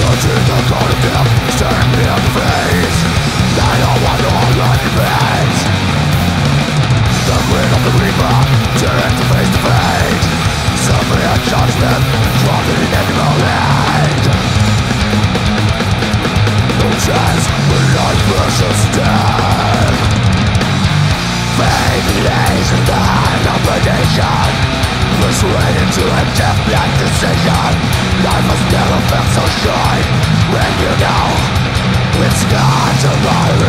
Touching the cold of death, staring me in the face. They don't want to hold any pains. The grin of the reaper, tearing from face to face. Suffering and judgment, dropping in every moment. No chance when life versus death. Fate lays in the hand of a nation, persuaded to a death-like decision. Life has never felt so short when you know it's not tomorrow.